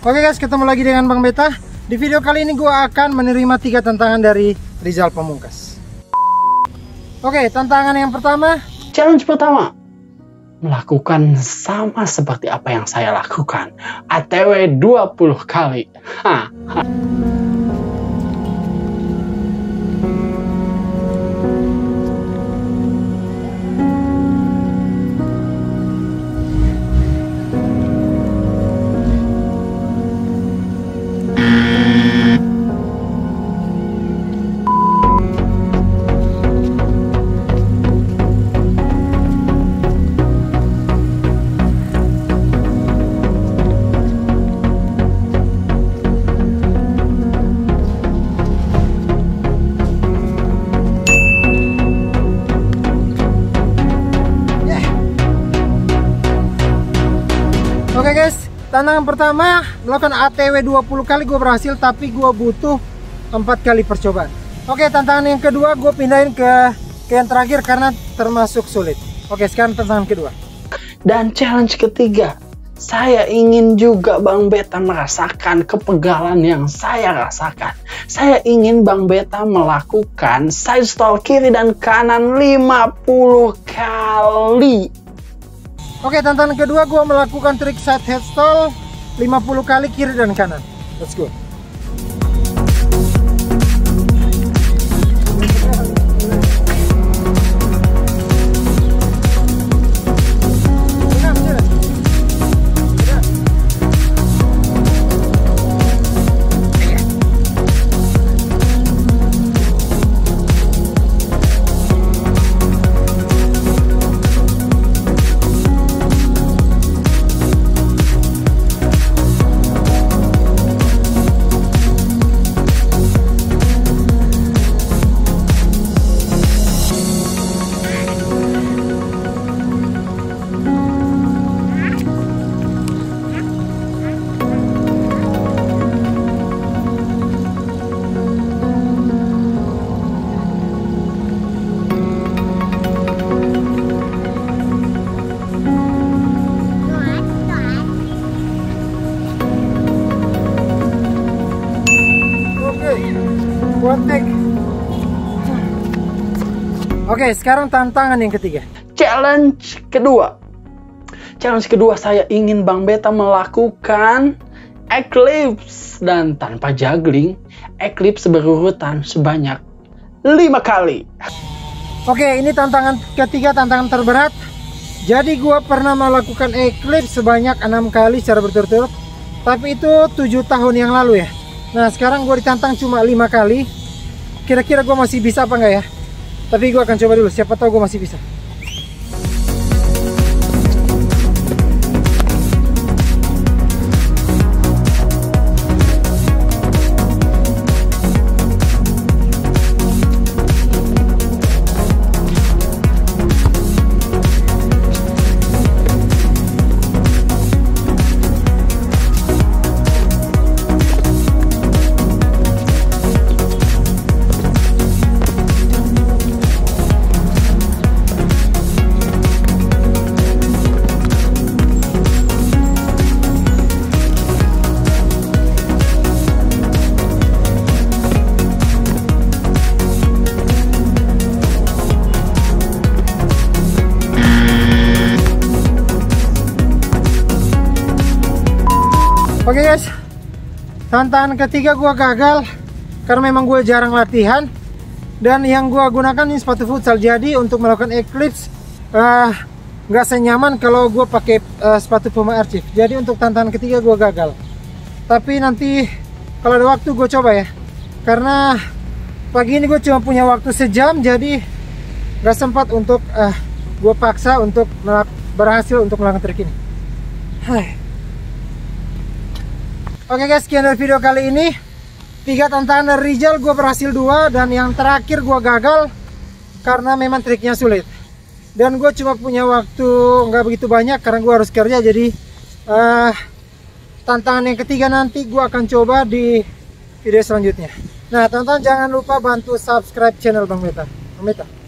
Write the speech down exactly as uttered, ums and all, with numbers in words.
Oke guys, ketemu lagi dengan Bang Beta. Di video kali ini gue akan menerima tiga tantangan dari Rizal Pamungkas. Oke, tantangan yang pertama. Challenge pertama, melakukan sama seperti apa yang saya lakukan, A T W dua puluh kali. Ha, ha. Oke guys, tantangan pertama melakukan A T W dua puluh kali, gue berhasil, tapi gue butuh empat kali percobaan. Oke, tantangan yang kedua gue pindahin ke, ke yang terakhir karena termasuk sulit. Oke, sekarang tantangan kedua. Dan challenge ketiga, saya ingin juga Bang Beta merasakan kepegalan yang saya rasakan. Saya ingin Bang Beta melakukan side stall kiri dan kanan lima puluh kali. Oke, tantangan kedua gue melakukan trik side head stall lima puluh kali kiri dan kanan. Let's go. Oke, sekarang tantangan yang ketiga. Challenge kedua. Challenge kedua, saya ingin Bang Beta melakukan eclipse dan tanpa juggling, eclipse berurutan sebanyak lima kali. Oke, ini tantangan ketiga, tantangan terberat. Jadi gue pernah melakukan eclipse sebanyak enam kali secara berturut-turut, tapi itu tujuh tahun yang lalu ya. Nah, sekarang gue ditantang cuma lima kali. Kira-kira gue masih bisa apa enggak ya? Tapi gue akan coba dulu, siapa tahu gue masih bisa. Oke guys, tantangan ketiga gue gagal karena memang gue jarang latihan, dan yang gue gunakan ini sepatu futsal. Jadi untuk melakukan eclipse nggak uh, senyaman kalau gue pakai uh, sepatu Puma Airchief. Jadi untuk tantangan ketiga gue gagal. Tapi nanti kalau ada waktu gue coba ya, karena pagi ini gue cuma punya waktu sejam, jadi nggak sempat untuk uh, gue paksa untuk berhasil untuk melakukan trik ini. Hai. Oke guys, sekian dari video kali ini. Tiga tantangan dari Rizal, gue berhasil dua, dan yang terakhir gue gagal karena memang triknya sulit. Dan gue cuma punya waktu nggak begitu banyak karena gue harus kerja. Jadi uh, tantangan yang ketiga nanti gue akan coba di video selanjutnya. Nah teman-teman, jangan lupa bantu subscribe channel Bang Beta. Bang Beta.